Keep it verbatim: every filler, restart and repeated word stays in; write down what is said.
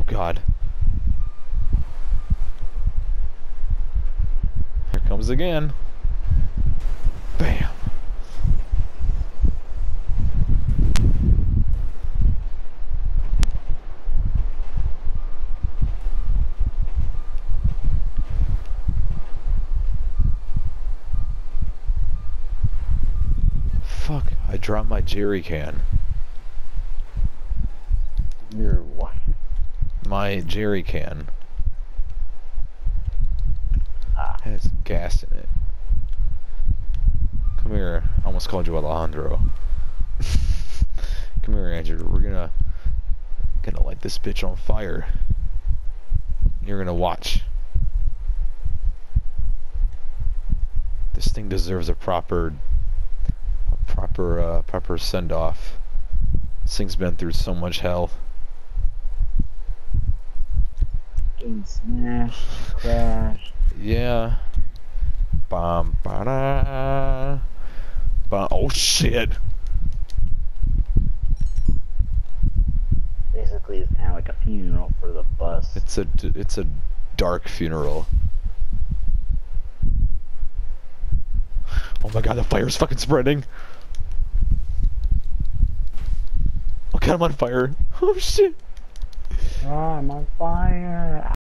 Oh god. Here comes again. Bam. Fuck, I dropped my jerry can. Your what? My jerry can Ah. has gas in it. Come here. I almost called you Alejandro. Come here, Andrew. We're gonna gonna light this bitch on fire. You're gonna watch. This thing deserves a proper, a proper, uh, proper send-off. This thing's been through so much hell. Getting smashed, crashed. Yeah. Bum, ba-da. Bum. Oh shit. Basically, it's kind of like a funeral for the bus. It's a, it's a dark funeral. Oh my god, the fire's fucking spreading. Oh god, I'm on fire. Oh shit. Oh, I'm on fire.